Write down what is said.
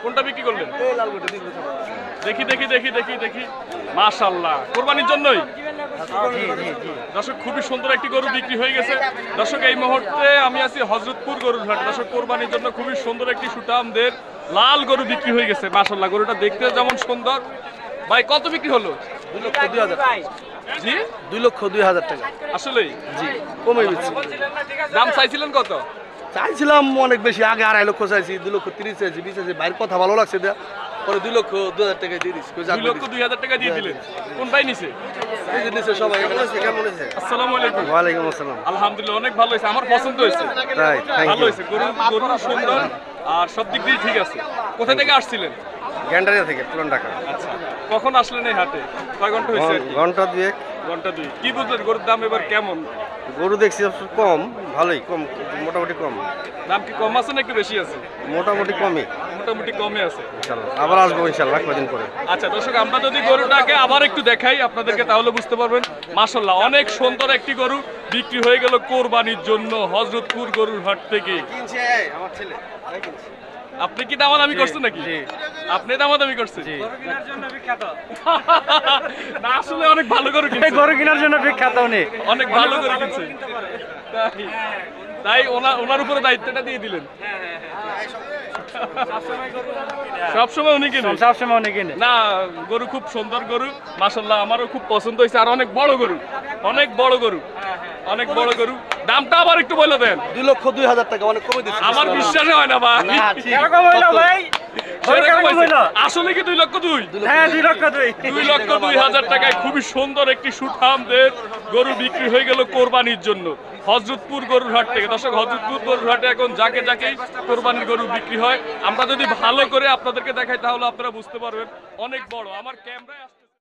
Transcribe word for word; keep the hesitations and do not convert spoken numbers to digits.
কোনটা বিক্রি করলেন? দেখি দেখি দেখি দেখি দেখি মাশাআল্লাহ, কুরবানির জন্যই। দর্শক খুবই সুন্দর একটি গরু বিক্রি হয়ে গেছে। দর্শক এই মুহূর্তে আমি আছি হযরতপুর গরুর হাট। দর্শক কুরবানির জন্য খুবই সুন্দর একটি সুঠামদের লাল গরু বিক্রি হয়ে গেছে। মাশাআল্লাহ, গরুটা দেখতে যেমন সুন্দর। ভাই কত বিক্রি হলো? দুই লক্ষ দুই হাজার। জি দুই লক্ষ দুই হাজার টাকা। আসলেই? জি, কমে গেছে। দাম চাইছিলেন কত? চাইছিলাম অনেক বেশি, আগে আড়াই লক্ষ চাইছি, দুই লক্ষ তিরিশ চাইছি, বিশ চাইছি। বাইরের কথা ভালো লাগছে দেয়া, পরে দুই লক্ষ দুই হাজার টাকা দিয়ে দিচ্ছি। দুই লক্ষ দুই হাজার টাকা দিয়ে দিলেন। কোন ভাই নিছে? এই যে নিচে সবাই। কেমন আছে? কেমন আছে? আসসালামু আলাইকুম। ওয়ালাইকুম আসসালাম। আলহামদুলিল্লাহ, অনেক ভালো হয়েছে, আমার পছন্দ হয়েছে। তাই, থ্যাংক ভালো ইউ। হয়েছে, গরু গরু সুন্দর আর সব দিক দিয়ে ঠিক আছে। কোথা থেকে আসছিলেন? গ্যান্ডারিয়া থেকে, পুরান ঢাকা। আচ্ছা, কখন আসলেন এই হাটে? কয় ঘন্টা হয়েছে আর কি? ঘন্টা দুয়েক। ঘন্টা দুই। কি বুঝলেন গরুর দাম এবার কেমন? গরু দেখছি কম, ভালোই কম, মোটামুটি কম। দাম কি কম আছে না একটু বেশি আছে? মোটামুটি কমই। মোটামুটি কমে আছে। ইনশাল্লাহ আবার আসবো ইনশাল্লাহ কদিন পরে। আচ্ছা দর্শক, আমরা যদি গরুটাকে আবার একটু দেখাই আপনাদেরকে তাহলে বুঝতে পারবেন। মাশাআল্লাহ, অনেক সুন্দর একটি গরু বিক্রি হয়ে গেল কোরবানির জন্য হযরতপুর গরুর হাট থেকে। কিনছে আমার ছেলে। আপনি কি দামাদামি করছেন নাকি? আপনি দামাদামি করছেন? না, আসলে অনেক ভালো গরু কিনছে। গরু কেনার জন্য বিখ্যাত উনি। অনেক ভালো গরু কিনছে। তাই তাই ওনার ওনার উপরে দায়িত্বটা দিয়ে দিলেন। সবসময় উনি কিনে? সবসময় উনি কিনে। না, গরু খুব সুন্দর গরু মাশাআল্লাহ, আমারও খুব পছন্দ হয়েছে। আর অনেক বড় গরু, অনেক বড় গরু, অনেক বড় গরু। দামটা আবার একটু বলে দেন। দুই লক্ষ দুই হাজার টাকা, অনেক কমে দিচ্ছি। আমার বিশ্বাসে হয় না ভাই। এরকম হইলো ভাই? সেরকম এরকম হইলো? আসলে কি দুই লক্ষ দুই? হ্যাঁ, দুই লক্ষ দুই। দুই লক্ষ দুই হাজার টাকায় খুবই সুন্দর একটি সুঠামদের গরু বিক্রি হয়ে গেল কোরবানির জন্য হযরতপুর গরুর হাট থেকে। দর্শক, হযরতপুর গরুর হাটে এখন যাকে যাকেই কোরবানির গরু বিক্রি হয়। আমরা যদি ভালো করে আপনাদেরকে দেখাই তাহলে আপনারা বুঝতে পারবেন অনেক বড়। আমার ক্যামেরায়